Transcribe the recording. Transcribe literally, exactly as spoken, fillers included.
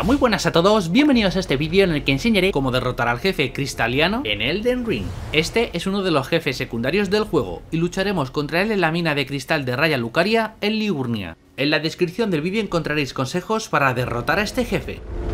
Hola, muy buenas a todos, bienvenidos a este vídeo en el que enseñaré cómo derrotar al jefe Cristaliano en Elden Ring. Este es uno de los jefes secundarios del juego y lucharemos contra él en la mina de cristal de Raya Lucaria en Liurnia. En la descripción del vídeo encontraréis consejos para derrotar a este jefe.